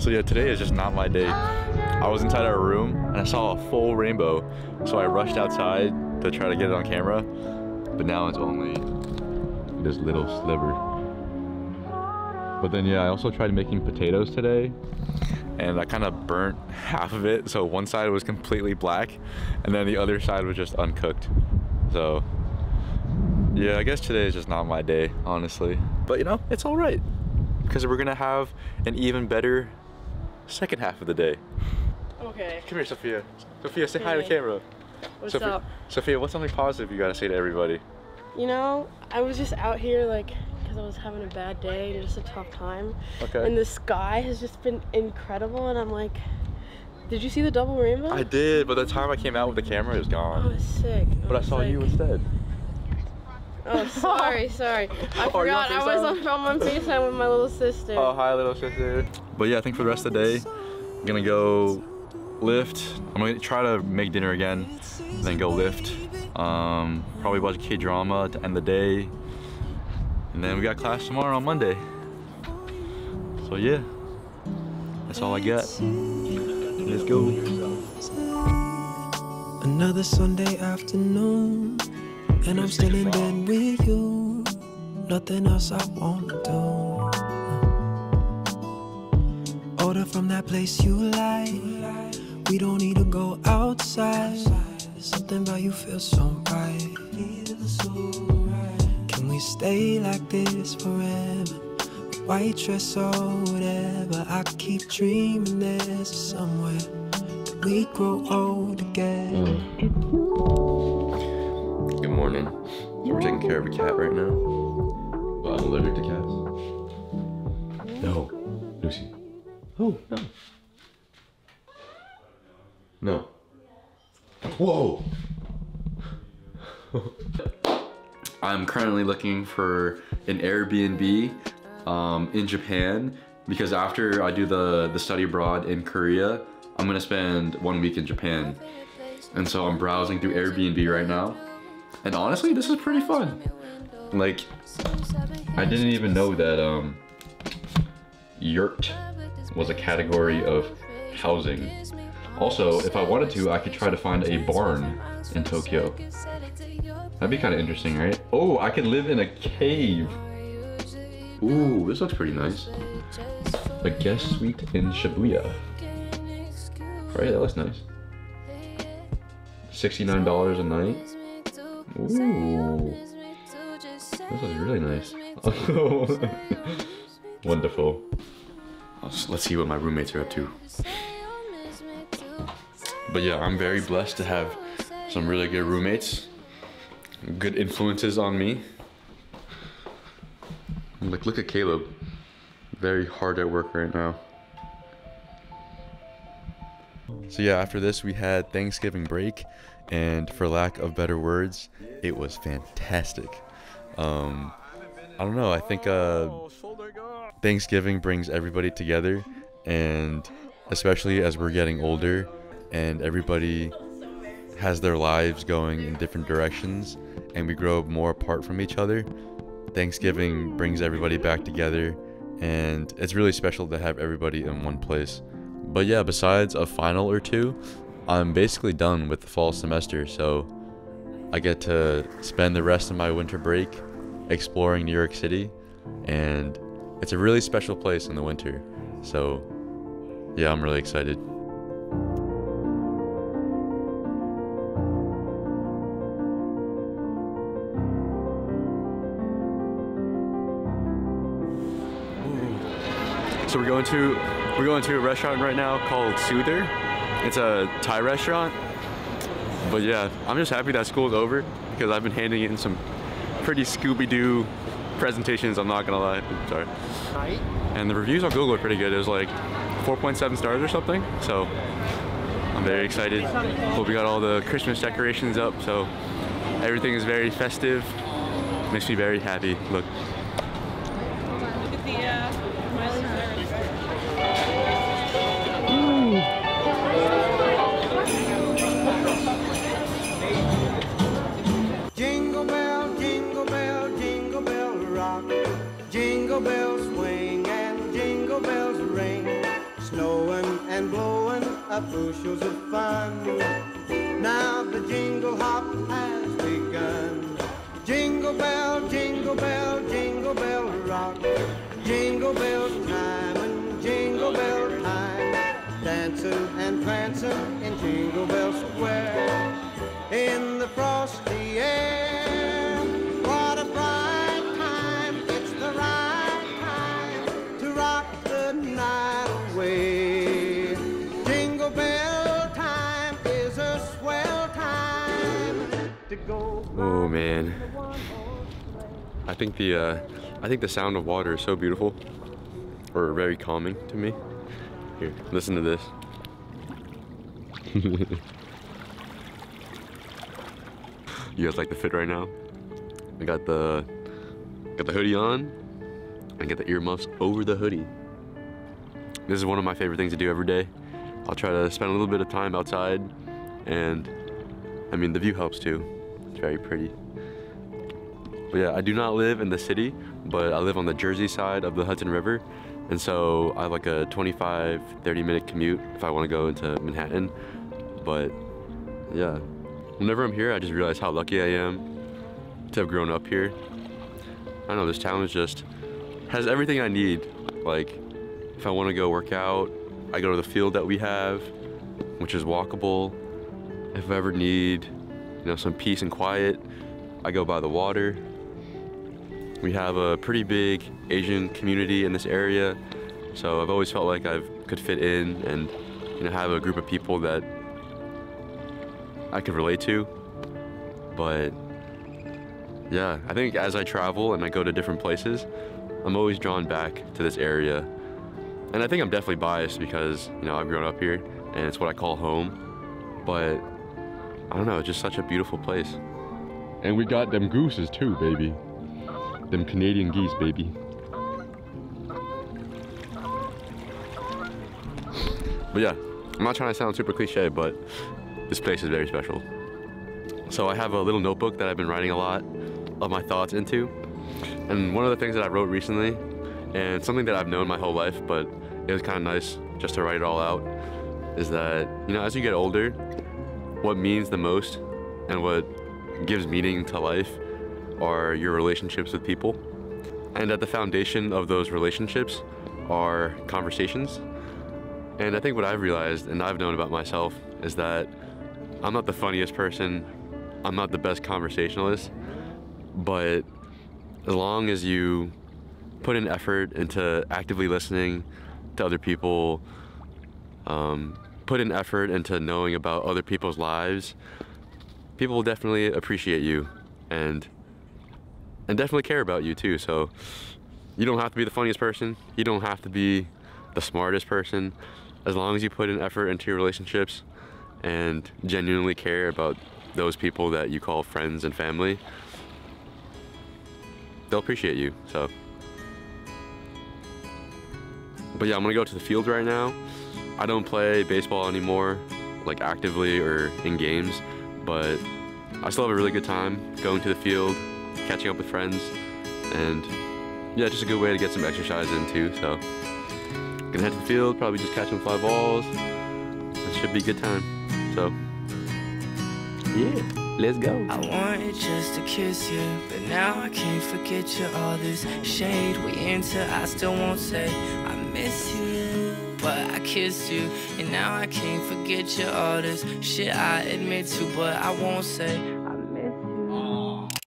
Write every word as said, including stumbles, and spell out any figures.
So yeah, today is just not my day. I was inside our room and I saw a full rainbow, so I rushed outside to try to get it on camera, but now it's only this little sliver. But then yeah, I also tried making potatoes today, and I kind of burnt half of it, so one side was completely black and then the other side was just uncooked. So yeah, I guess today is just not my day, honestly. But you know, it's all right, because we're gonna have an even better second half of the day. Okay. Come here, Sophia. Sophia, say hi Hey. to the camera. What's Sophia, up? Sophia, what's something positive you gotta say to everybody? You know, I was just out here like, because I was having a bad day and just a tough time. Okay. And the sky has just been incredible, and I'm like, did you see the double rainbow? I did, but the time I came out with the camera, it was gone. Oh, it's sick. But I, I saw like... you instead. Oh, sorry, sorry. I Oh, forgot. I was on, on FaceTime with my little sister. Oh, hi, little sister. But yeah, I think for the rest of the day, I'm gonna go lift. I'm gonna try to make dinner again, then go lift. Um, probably watch K-drama to end the day. And then we got class tomorrow on Monday. So yeah, that's all I got. Let's go. Another Sunday afternoon, and I'm still in bed with you. Nothing else I wanna do. Order from that place you like. We don't need to go outside. Something about you feels so right. Can we stay like this forever? White dress or whatever. I keep dreaming there's somewhere that we grow old together. Good morning. We're taking care of a cat right now. Well, I'm allergic to cats. No, Lucy. Oh, no. No. Whoa! I'm currently looking for an Airbnb um, in Japan, because after I do the, the study abroad in Korea, I'm gonna spend one week in Japan. And so I'm browsing through Airbnb right now. And honestly, this is pretty fun. Like, I didn't even know that um, yurt was a category of housing. Also, if I wanted to, I could try to find a barn in Tokyo. That'd be kind of interesting, right? Oh, I could live in a cave. Ooh, this looks pretty nice. A guest suite in Shibuya. Right, that looks nice. sixty-nine dollars a night. Ooh, this is really nice. Wonderful. Let's see what my roommates are up to. But yeah, I'm very blessed to have some really good roommates, good influences on me. Like, look at Caleb, very hard at work right now. So yeah, after this we had Thanksgiving break, and for lack of better words, it was fantastic. Um, I don't know, I think uh, Thanksgiving brings everybody together, and especially as we're getting older and everybody has their lives going in different directions and we grow more apart from each other, Thanksgiving brings everybody back together, and it's really special to have everybody in one place. But yeah, besides a final or two, I'm basically done with the fall semester, so I get to spend the rest of my winter break exploring New York City, and it's a really special place in the winter. So yeah, I'm really excited. So we're going to we're going to a restaurant right now called Soothr. It's a Thai restaurant. But yeah, I'm just happy that school's over, because I've been handing in some pretty Scooby-Doo presentations, I'm not gonna lie. Sorry. And the reviews on Google are pretty good. It was like four point seven stars or something. So I'm very excited. Hope we got all the Christmas decorations up, so everything is very festive. Makes me very happy. Look. Jingle bell, jingle bell, jingle bell rock. Jingle bells swing and jingle bells ring. Snow of fun. Now the jingle hop has begun. Jingle bell, jingle bell, jingle bell rock. Jingle bell time and jingle bell time. Dancing and prancing in Jingle Bell Square. In the frosty air, what a bright time. It's the right time to rock the night away. Jingle bell time is a swell time to go. Oh man, I think the uh, I think the sound of water is so beautiful, or very calming to me. Here, listen to this. You guys like the fit right now? I got the got the hoodie on. I get the earmuffs over the hoodie. This is one of my favorite things to do every day. I'll try to spend a little bit of time outside, and I mean the view helps too. It's very pretty. But yeah, I do not live in the city, but I live on the Jersey side of the Hudson River, and so I have like a twenty-five, thirty minute commute if I want to go into Manhattan. But yeah, whenever I'm here, I just realize how lucky I am to have grown up here. I don't know, this town is just has everything I need. Like, if I want to go work out, I go to the field that we have, which is walkable. If I ever need, you know, some peace and quiet, I go by the water. We have a pretty big Asian community in this area, so I've always felt like I could fit in and, you know, have a group of people that I could relate to. But yeah, I think as I travel and I go to different places, I'm always drawn back to this area. And I think I'm definitely biased because, you know, I've grown up here and it's what I call home. But I don't know, it's just such a beautiful place. And we got them gooses too, baby. Them Canadian geese, baby. But yeah, I'm not trying to sound super cliche, but this place is very special. So I have a little notebook that I've been writing a lot of my thoughts into. And one of the things that I wrote recently, and something that I've known my whole life, but it was kind of nice just to write it all out, is that, you know, as you get older, what means the most and what gives meaning to life are your relationships with people. And at the foundation of those relationships are conversations. And I think what I've realized and I've known about myself is that I'm not the funniest person, I'm not the best conversationalist, but as long as you put in effort into actively listening to other people, um, put in effort into knowing about other people's lives, people will definitely appreciate you and and definitely care about you too. So you don't have to be the funniest person, you don't have to be the smartest person. As long as you put in effort into your relationships and genuinely care about those people that you call friends and family, they'll appreciate you. So, but yeah, I'm gonna go to the field right now. I don't play baseball anymore, like actively or in games, but I still have a really good time going to the field, catching up with friends, and yeah, just a good way to get some exercise in too. So, gonna head to the field, probably just catch some fly balls. It should be a good time. So, yeah, let's go. I wanted just to kiss you, but now I can't forget you. All this shade we into, I still won't say I miss you, but I kissed you, and now I can't forget you. All this shit I admit to, but I won't say